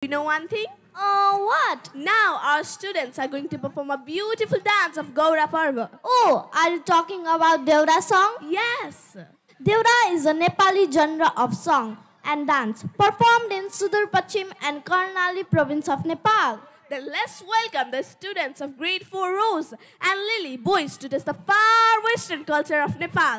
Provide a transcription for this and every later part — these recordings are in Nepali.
You know one thing? What? Now our students are going to perform a beautiful dance of Gaura Parva. Oh, are you talking about Deura song? Yes. Deura is a Nepali genre of song and dance performed in Sudur Pachim and Karnali province of Nepal. Then let's welcome the students of grade 4 Rose and Lily boys to test the far western culture of Nepal.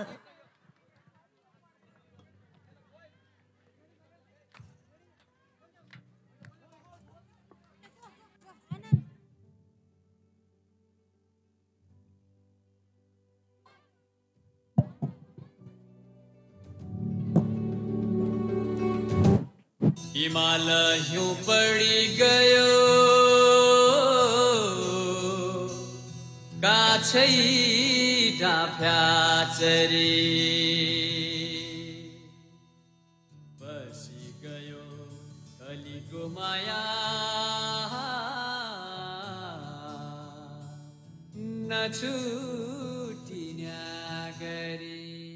हिमाल हिउँ पडी गयो काछै डाफ्याचरी बसी गयो कलीको माया नछुटिन्या गरी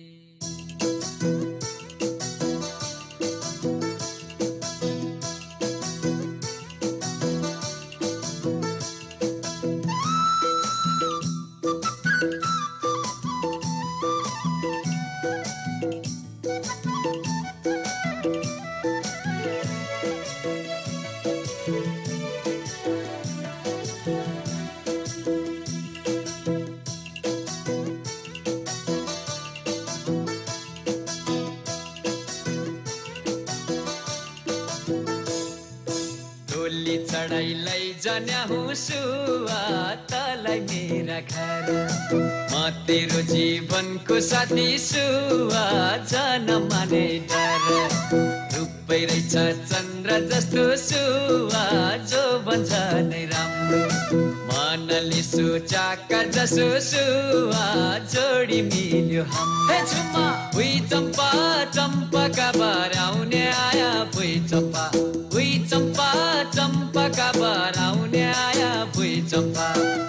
चढाइलाई जन्या हुसुआ तलाई मेरा घर म तेरो जीवनको साथी सुआ जन माने डर रूपै रहेछ चन्द्र जस्तो सुआ जो भन्छ नै राम्रो मनले सोचाका जसो सुआ जोडी मिल्यो हे झुम्मा उही चम्पा चम्पाका बराउने आया भुइ चम्पा उही चम्पा चम्पाका बराउने आया भुइ चम्पा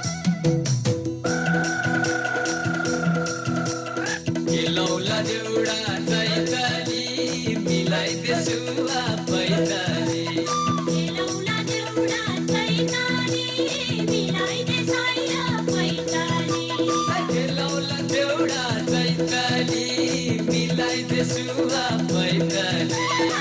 लौला देउडा चैतली मिलाइदे सुवा पैतली लौला देउडा चैतली मिलाइदे साया पैतली लौला देउडा चैतली मिलाइदे सुवा पैतली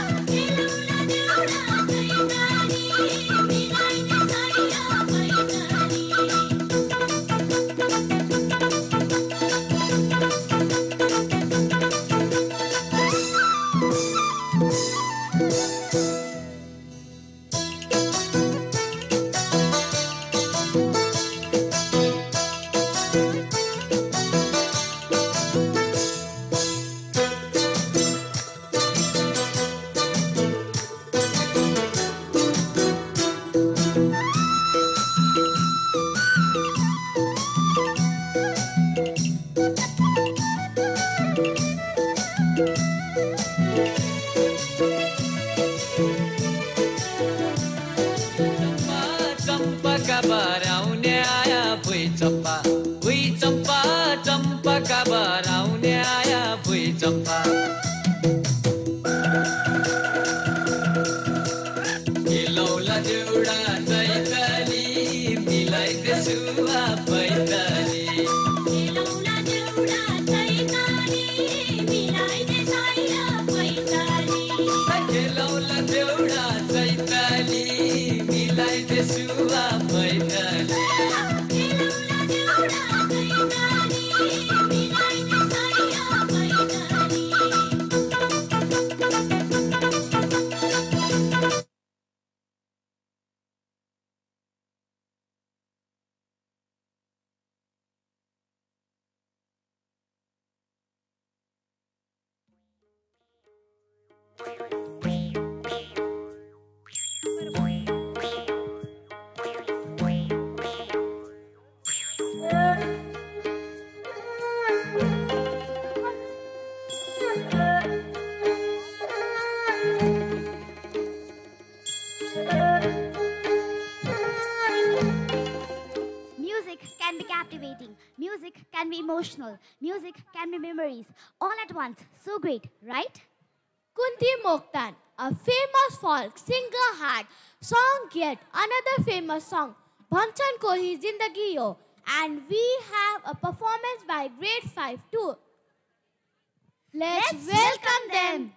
Music can be emotional. Music can be memories. All at once. So great, right? Kunti Mokhtan, a famous folk singer, had sung yet another famous song, Bhanchan Ko Hi Zindagi Yo, and we have a performance by grade 5 too. Let's welcome them.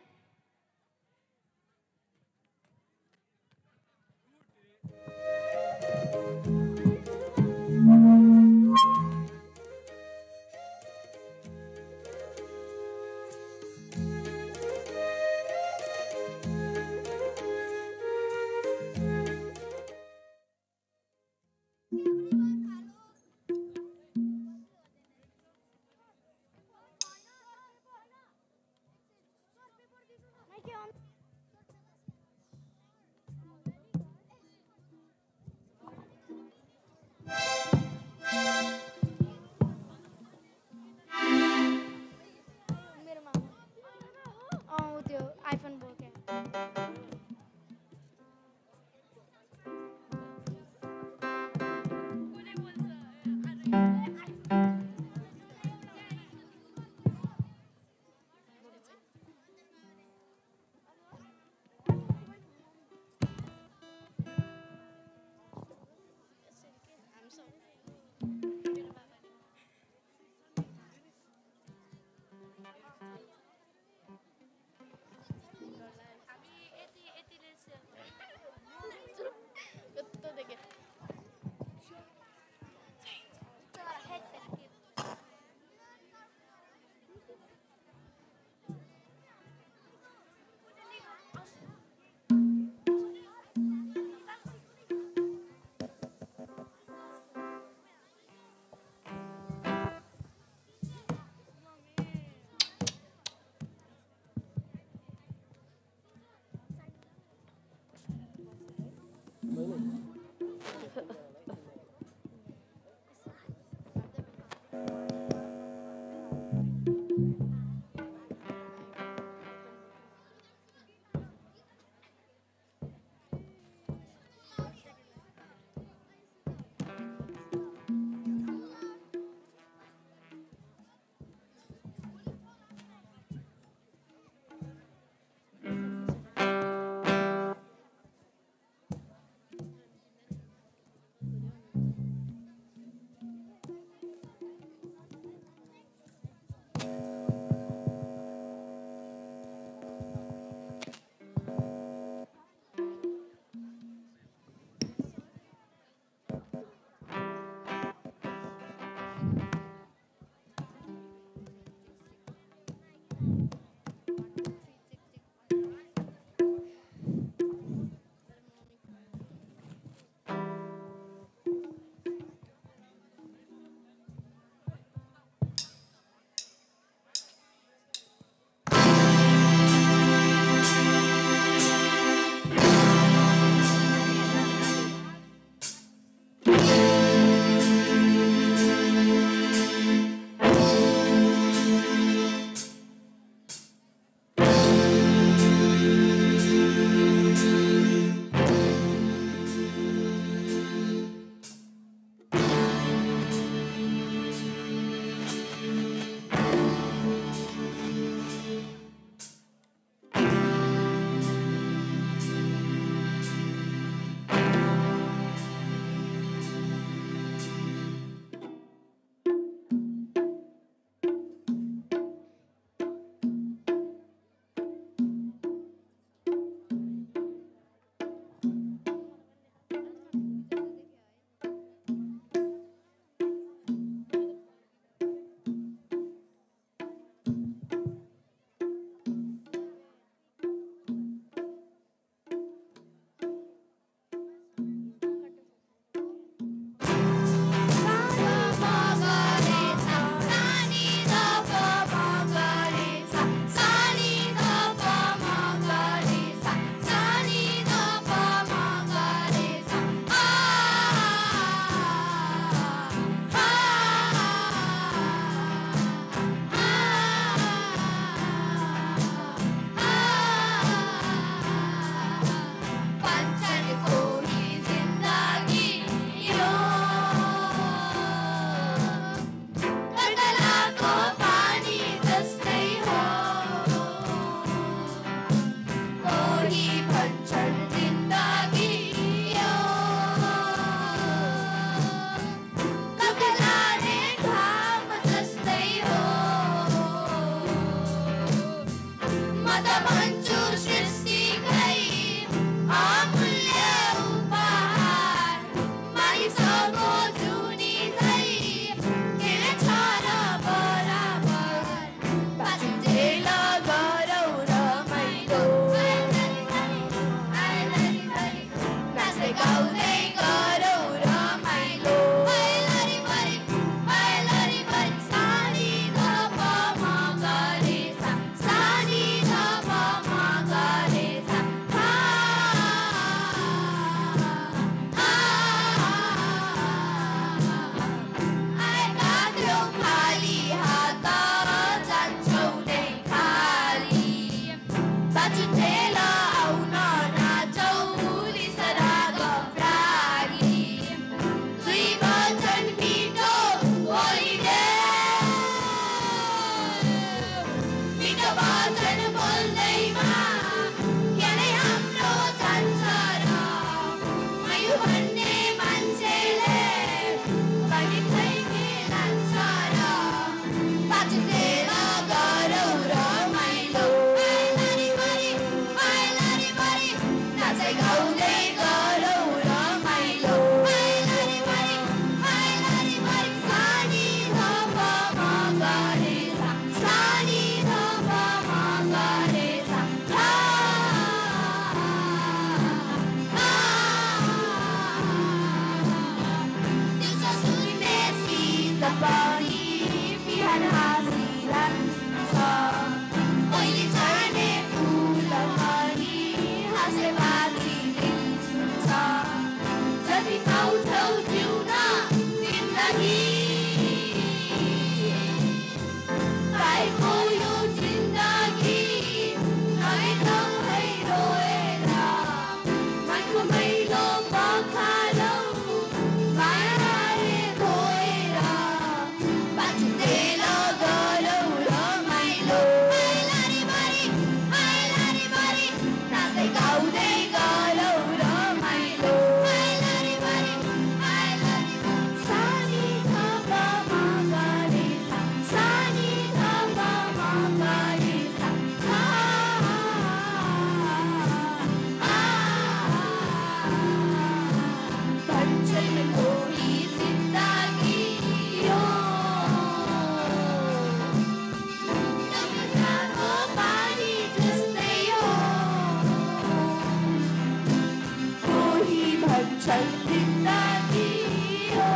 भन्छन् जिन्दगी हो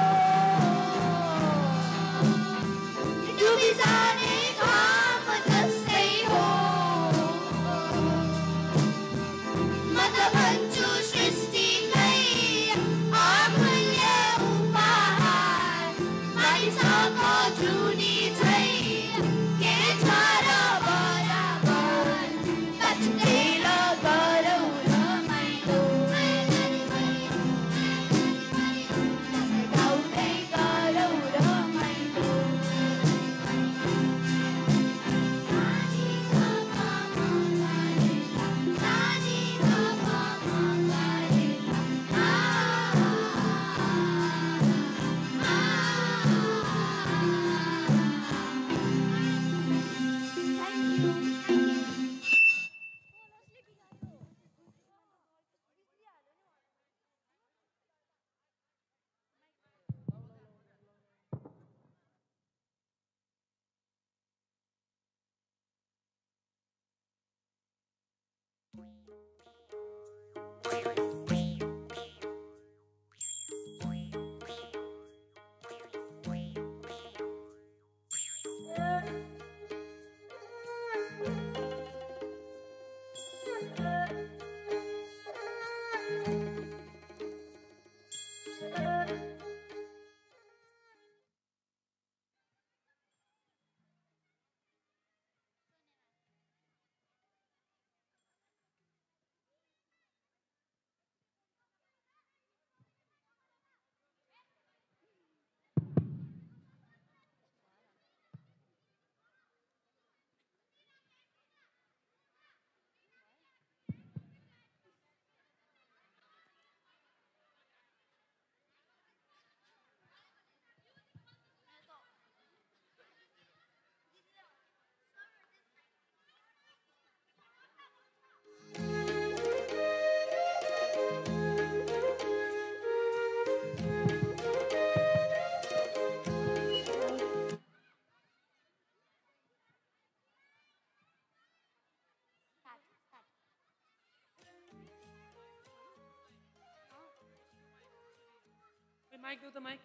डुबी जाने घाम जस्तै हो म त भन्छु सृष्टिकै अमूल्य उपहार मानिसको जुनी झैँ के छ र बराबर कच्चै गरौँ रमाइलो गाउँदै गरौँ रमाइलो Mic, do the mic.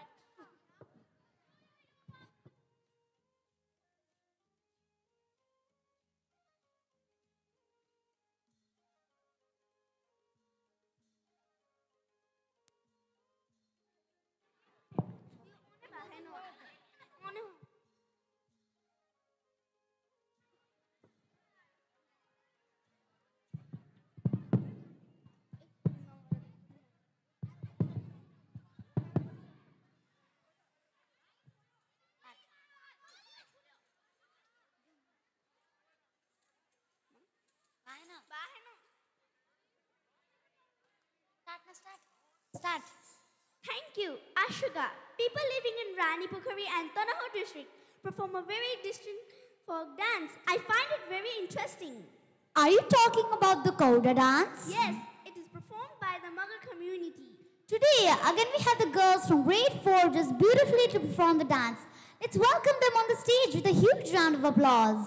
Start. Thank you, Ashuga. People living in Rani Pokhari and Tanaho district perform a very distinct folk dance. I find it very interesting. Are you talking about the Kauda dance? Yes, it is performed by the Magar community. Today, again we have the girls from grade 4 just beautifully to perform the dance. Let's welcome them on the stage with a huge round of applause.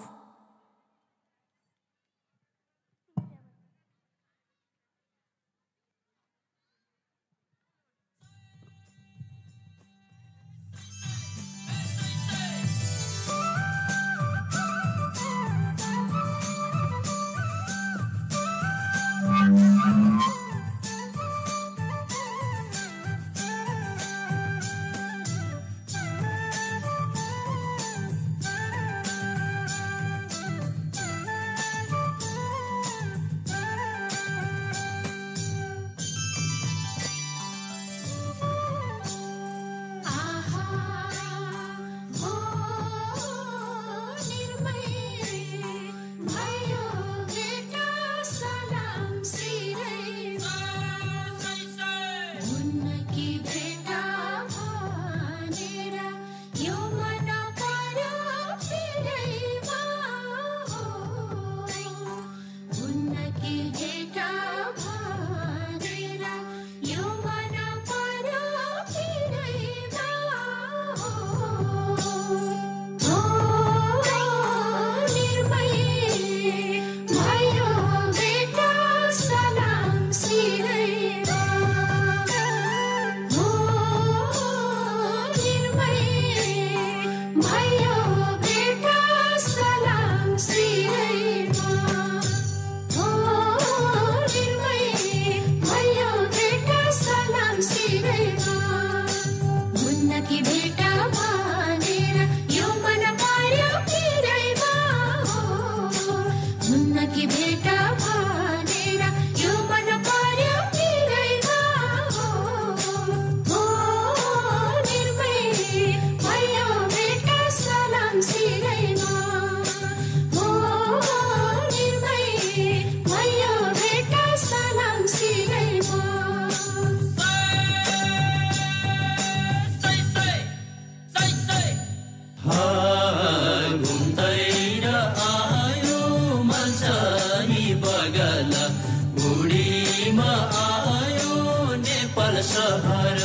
Nepal सहर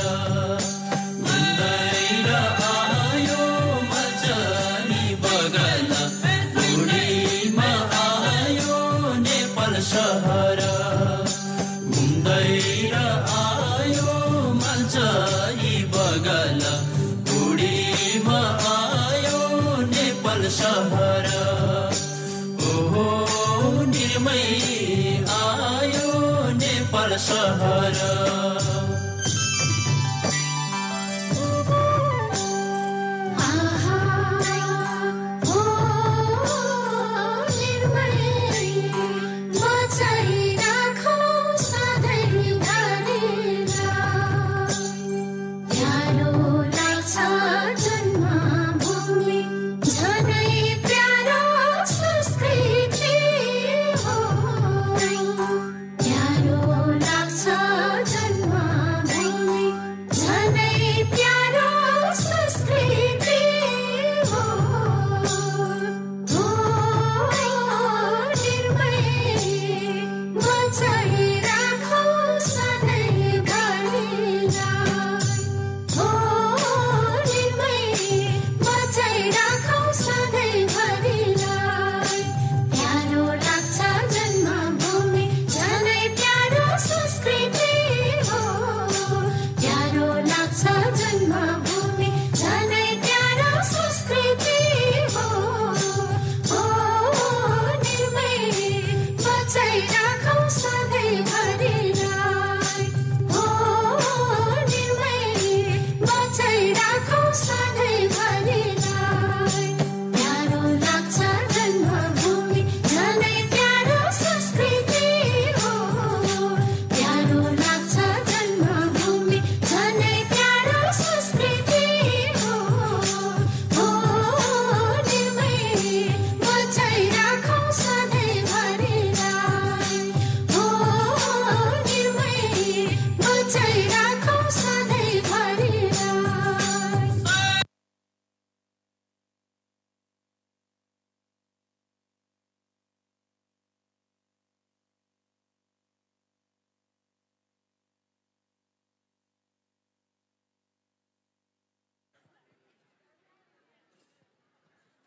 घुम्दै आयो मजानी बगल बुढीमा आयो नेपाल सहर घुम्दै आयो मजानी बगल बुढीमा आयो नेपाल सहर ओहो निर्मय आयो नेपाल सहर